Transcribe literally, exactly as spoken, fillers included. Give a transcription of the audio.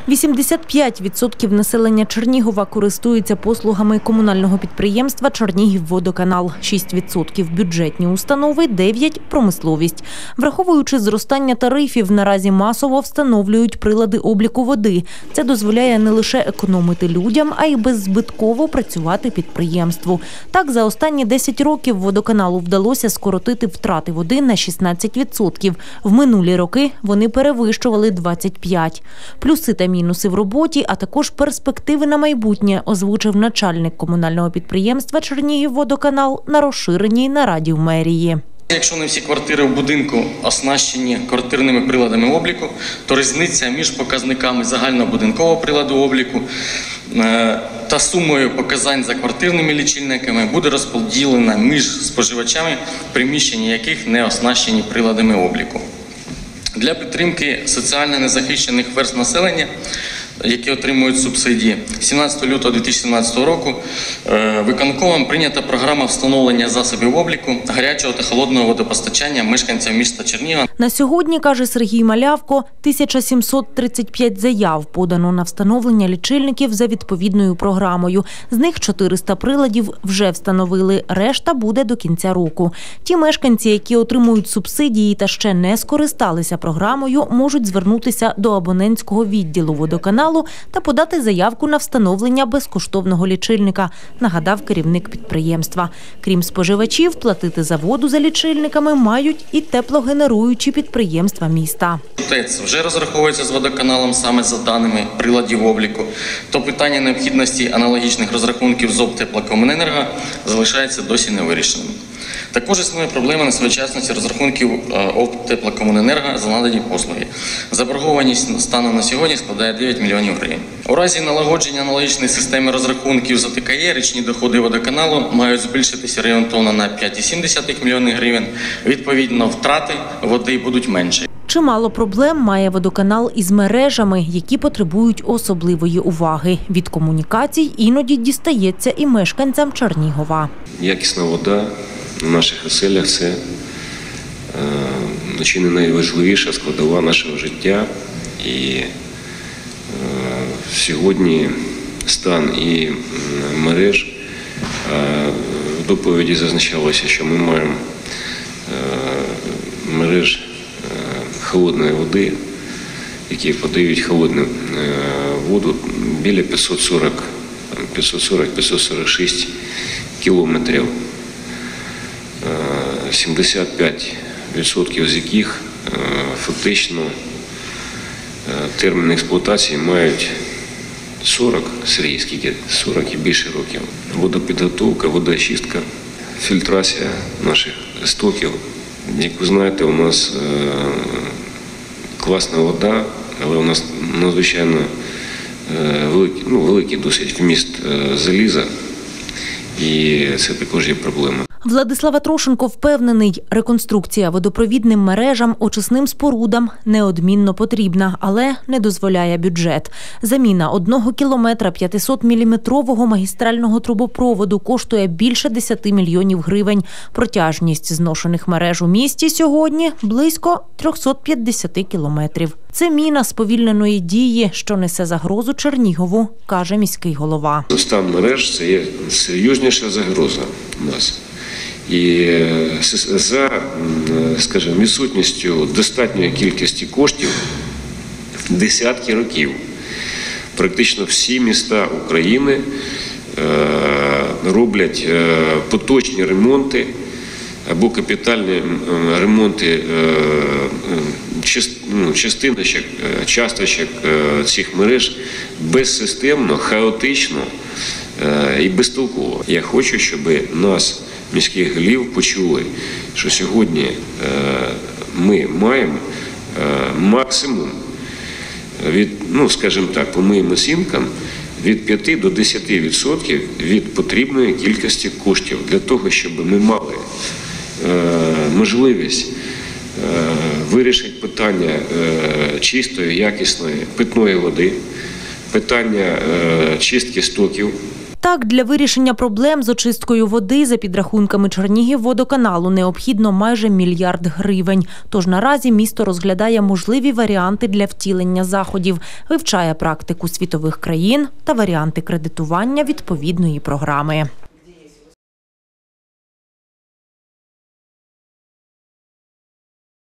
вісімдесят п'ять відсотків населення Чернігова користується послугами комунального підприємства «Чернігівводоканал», шість відсотків – бюджетні установи, дев'ять відсотків – промисловість. Враховуючи зростання тарифів, наразі масово встановлюють прилади обліку води. Це дозволяє не лише економити людям, а й беззбитково працювати підприємству. Так, за останні десять років водоканалу вдалося скоротити втрати води на шістнадцять відсотків. В минулі роки вони перевищували двадцять п'ять відсотків. Плюси та мінуси в роботі, а також перспективи на майбутнє озвучив начальник комунального підприємства «Чернігівводоканал» на розширеній нараді в мерії. Якщо не всі квартири в будинку оснащені квартирними приладами обліку, то різниця між показниками загальнобудинкового приладу обліку та сумою показань за квартирними лічильниками буде розподілена між споживачами, приміщення яких не оснащені приладами обліку. Для підтримки соціально незахищених верств населення, які отримують субсидії, сімнадцятого лютого дві тисячі сімнадцятого року виконкомом прийнята програма встановлення засобів обліку гарячого та холодного водопостачання мешканцям міста Чернігова. На сьогодні, каже Сергій Малявко, тисяча сімсот тридцять п'ять заяв подано на встановлення лічильників за відповідною програмою. З них чотириста приладів вже встановили, решта буде до кінця року. Ті мешканці, які отримують субсидії та ще не скористалися програмою, можуть звернутися до абонентського відділу водоканалу та подати заявку на встановлення безкоштовного лічильника, нагадав керівник підприємства. Крім споживачів, платити за воду за лічильниками мають і теплогенеруючі підприємства міста. ТЕЦ вже розраховується з водоканалом саме за даними приладів обліку, то питання необхідності аналогічних розрахунків з ОП «Теплокомуненерго» залишається досі невирішеним. Також існує проблема несвоєчасності розрахунків ОП «Теплокомуненерго» за надані послуги. Заборгованість станом на сьогодні складає дев'ять мільйонів гривень. У разі налагодження аналогічної системи розрахунків за ТКЄ річні доходи водоканалу мають збільшитися орієнтовно на п'ять цілих сім десятих мільйонів гривень. Відповідно, втрати води будуть менші. Чимало проблем має водоканал із мережами, які потребують особливої уваги. Від комунікацій іноді дістається і мешканцям Чернігова. Якісна вода в наших оселях – це е, чи не найважливіша складова нашого життя. І е, сьогодні стан і мереж, е, в доповіді зазначалося, що ми маємо е, мереж холодної води, які подають холодну воду біля п'ятсот сорок - п'ятсот сорок шість кілометрів, сімдесят п'ять відсотків з яких фактично термін експлуатації мають сорок, Сергій, скільки? сорок і більше років. Водопідготовка, водоочистка, фільтрація наших стоків. Як ви знаєте, у нас е, класна вода, але у нас надзвичайно е, великий, ну, великий досить вміст е, заліза, і це також є проблема. Владислав Атрошенко впевнений, реконструкція водопровідним мережам, очисним спорудам неодмінно потрібна, але не дозволяє бюджет. Заміна одного кілометра п'ятисотміліметрового магістрального трубопроводу коштує більше десяти мільйонів гривень. Протяжність зношених мереж у місті сьогодні – близько трьохсот п'ятдесяти кілометрів. Це міна сповільненої дії, що несе загрозу Чернігову, каже міський голова. Стан мереж – це є серйозніша загроза у нас. І за, скажімо, відсутністю достатньої кількості коштів десятки років практично всі міста України роблять поточні ремонти або капітальні ремонти частиночок, часточок цих мереж безсистемно, хаотично і безтолково. Я хочу, щоб нас, міських голів, почули, що сьогодні ми маємо максимум від, ну, скажімо так, по моїм оцінкам, від п'яти до десяти відсотків від потрібної кількості коштів для того, щоб ми мали можливість вирішити питання чистої, якісної питної води, питання чистки стоків. Так, для вирішення проблем з очисткою води за підрахунками Чернігівводоканалу необхідно майже мільярд гривень. Тож наразі місто розглядає можливі варіанти для втілення заходів, вивчає практику світових країн та варіанти кредитування відповідної програми.